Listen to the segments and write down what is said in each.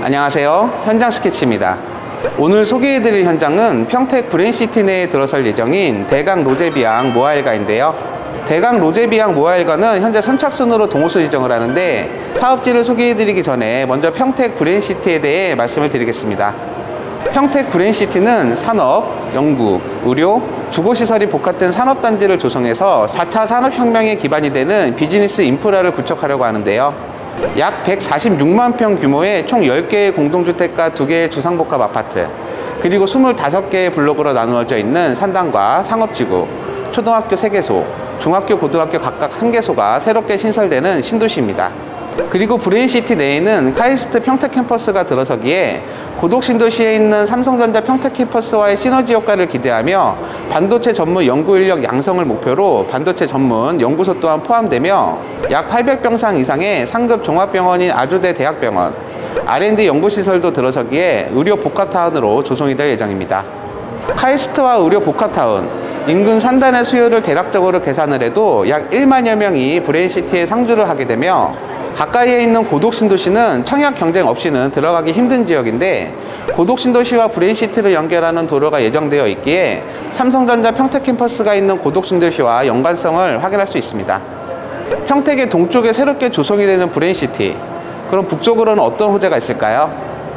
안녕하세요, 현장 스케치입니다. 오늘 소개해드릴 현장은 평택 브랜시티 내에 들어설 예정인 대강 로제비앙 모아일가인데요. 대강 로제비앙 모아일가는 현재 선착순으로 동호수 지정을 하는데, 사업지를 소개해드리기 전에 먼저 평택 브랜시티에 대해 말씀을 드리겠습니다. 평택 브랜시티는 산업, 연구, 의료, 주거시설이 복합된 산업단지를 조성해서 4차 산업혁명의 기반이 되는 비즈니스 인프라를 구축하려고 하는데요. 약 146만 평 규모의 총 10개의 공동주택과 2개의 주상복합 아파트, 그리고 25개의 블록으로 나누어져 있는 산단과 상업지구, 초등학교 3개소, 중학교, 고등학교 각각 1개소가 새롭게 신설되는 신도시입니다. 그리고 브랜시티 내에는 카이스트 평택 캠퍼스가 들어서기에 고독신도시에 있는 삼성전자 평택 캠퍼스와의 시너지 효과를 기대하며 반도체 전문 연구인력 양성을 목표로 반도체 전문 연구소 또한 포함되며 약 800병상 이상의 상급 종합병원인 아주대 대학병원, R&D 연구시설도 들어서기에 의료 복합타운으로 조성이 될 예정입니다. 카이스트와 의료 복합타운, 인근 산단의 수요를 대략적으로 계산을 해도 약 1만여 명이 브랜시티에 상주를 하게 되며, 가까이에 있는 고독신도시는 청약 경쟁 없이는 들어가기 힘든 지역인데, 고독신도시와 브랜시티를 연결하는 도로가 예정되어 있기에 삼성전자 평택 캠퍼스가 있는 고독신도시와 연관성을 확인할 수 있습니다. 평택의 동쪽에 새롭게 조성이 되는 브랜시티, 그럼 북쪽으로는 어떤 호재가 있을까요?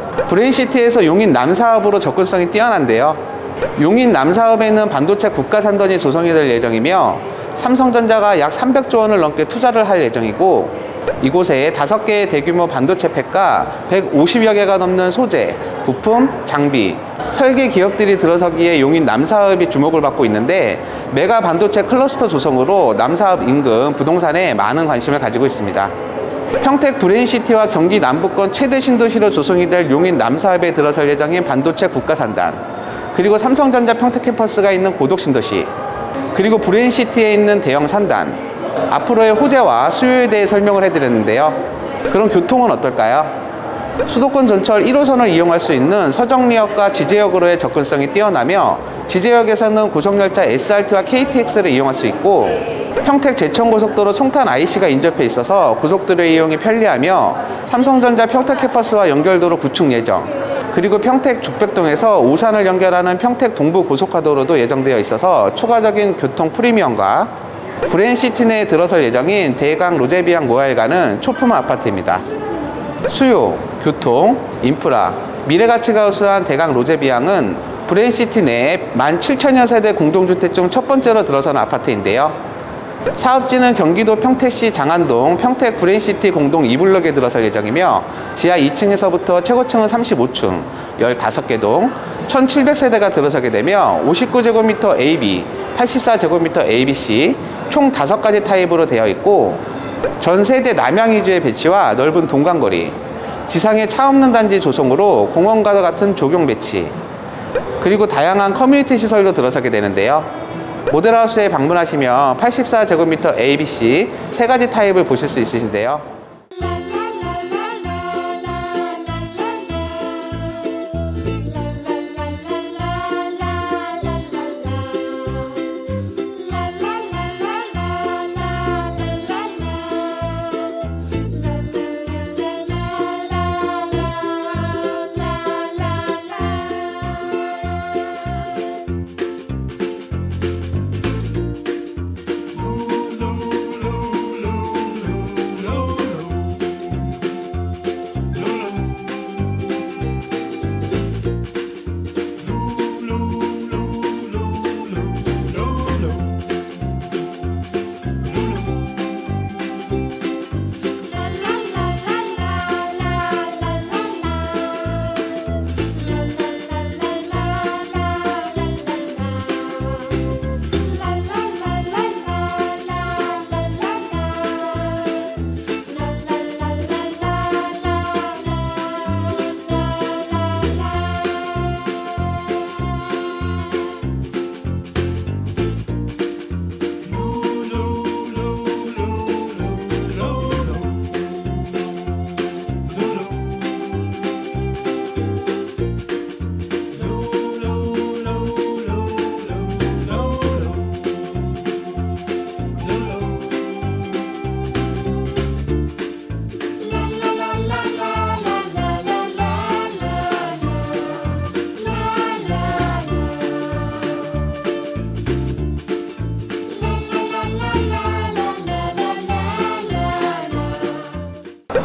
브랜시티에서 용인 남사업으로 접근성이 뛰어난데요. 용인 남사업에는 반도체 국가산단이 조성이 될 예정이며, 삼성전자가 약 300조 원을 넘게 투자를 할 예정이고, 이곳에 5개의 대규모 반도체 팩과 150여 개가 넘는 소재, 부품, 장비, 설계 기업들이 들어서기에 용인 남사업이 주목을 받고 있는데, 메가 반도체 클러스터 조성으로 남사업 인근 부동산에 많은 관심을 가지고 있습니다. 평택 브랜시티와 경기 남부권 최대 신도시로 조성이 될 용인 남사업에 들어설 예정인 반도체 국가산단, 그리고 삼성전자 평택 캠퍼스가 있는 고독신도시, 그리고 브랜시티에 있는 대형 산단, 앞으로의 호재와 수요에 대해 설명을 해드렸는데요. 그럼 교통은 어떨까요? 수도권 전철 1호선을 이용할 수 있는 서정리역과 지제역으로의 접근성이 뛰어나며, 지제역에서는 고속열차 SRT와 KTX를 이용할 수 있고, 평택 제천고속도로 송탄 IC가 인접해 있어서 고속도로 이용이 편리하며 삼성전자 평택 캠퍼스와 연결도로 구축 예정, 그리고 평택 죽백동에서 오산을 연결하는 평택 동부 고속화도로도 예정되어 있어서 추가적인 교통 프리미엄과 브랜시티 내에 들어설 예정인 대강 로제비앙 모아일가는 초품 아파트입니다. 수요, 교통, 인프라, 미래가치가 우수한 대강 로제비앙은 브랜시티 내에 17,000여 세대 공동주택 중 첫 번째로 들어서는 아파트인데요. 사업지는 경기도 평택시 장안동 평택 브랜시티 공동 2블럭에 들어설 예정이며, 지하 2층에서부터 최고층은 35층, 15개 동, 1,700세대가 들어서게 되며 59제곱미터 AB, 84제곱미터 ABC, 총 5가지 타입으로 되어 있고, 전 세대 남향 위주의 배치와 넓은 동간거리, 지상에 차 없는 단지 조성으로 공원과 같은 조경 배치, 그리고 다양한 커뮤니티 시설도 들어서게 되는데요. 모델하우스에 방문하시면 84제곱미터 ABC 3가지 타입을 보실 수 있으신데요.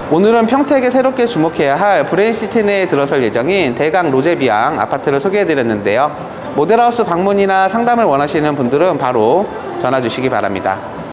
오늘은 평택에 새롭게 주목해야 할 브레인시티 내에 들어설 예정인 대강 로제비앙 아파트를 소개해드렸는데요. 모델하우스 방문이나 상담을 원하시는 분들은 바로 전화 주시기 바랍니다.